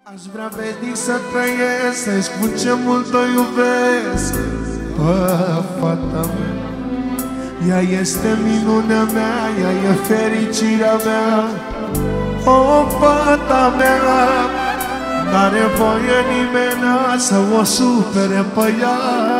Aș vrea veșnic să trăiesc, să-i spun ce mult o iubesc. Fata mea, ea este minunea mea, ea e fericirea mea. Fata mea, n-are voie nimeni să o supere pe ea.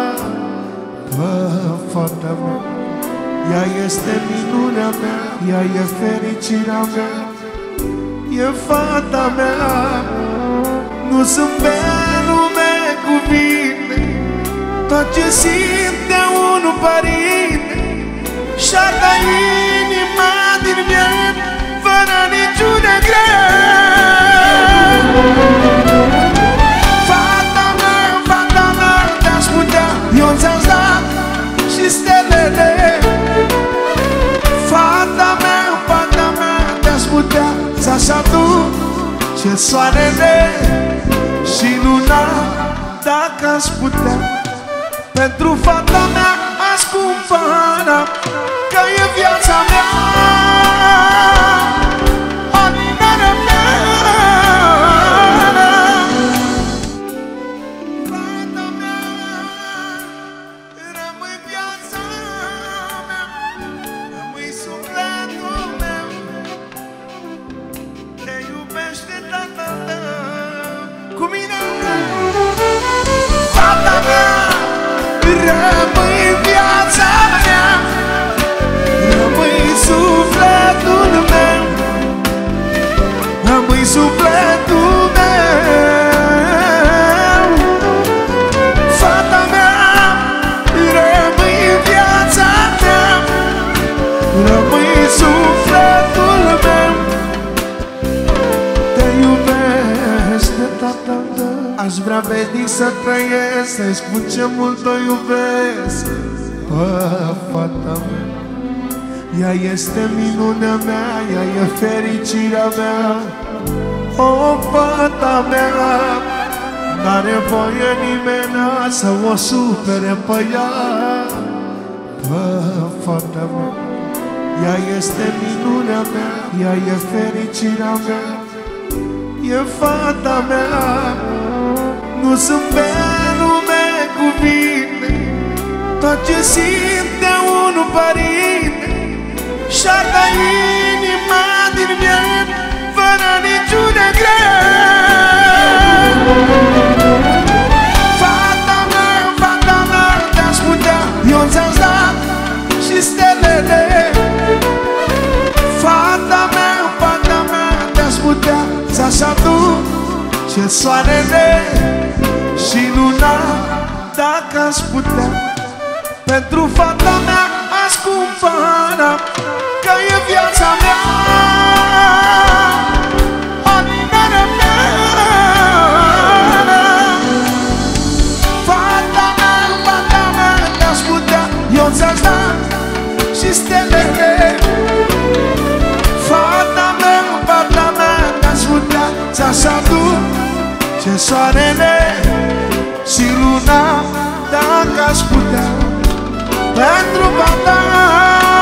Fata mea, ea este minunea mea, ea e fericirea mea. E fata mea, nu sunt pe lume cuvinte, tot ce simt de un părinte și-ar da inima din mine fără niciun regret. Fata mea, te-aș putea, eu ți-aș da și stelele. Fata mea, te-aș putea să-și aduce soarele și luna, dacă aș putea. Pentru fata mea aș cumpăra, că e viața mea, alinarea mea. Fata mea, rămâi viața mea, rămâi sufletul meu, te iubește tatăl tău. Cu mine, fata mea, rămâi viața mea, rămâi sufletul meu, rămâi sufletul meu. Fata mea, rămâi viața mea, rămâi sufletul meu, te iubește tatăl tău. Aș vrea veșnic să trăiesc, să-i spun ce mult o iubesc. Fata mea, ea este minunea mea, ea e fericirea mea. Fata mea, n-are voie nimeni să o supere pe ea. Fata mea, ea este minunea mea, ea e fericirea mea. E fata mea, nu sunt pe lume cuvinte, tot ce simt de un părinte și-ar da inima din mine fără niciun regret. Fata mea, te-aș putea, eu ți-aș da și stelele. Fata mea, te-aș putea să-și aduce soarele și luna, dacă aș putea. Pentru fata mea aș cumpăra, că e viața mea, alinarea mea. Fata mea, te-aș putea, eu ți-aș da și stelele. Fata mea, te-aș putea să-și aduce soarele și luna, dacă aș putea. Pentru fata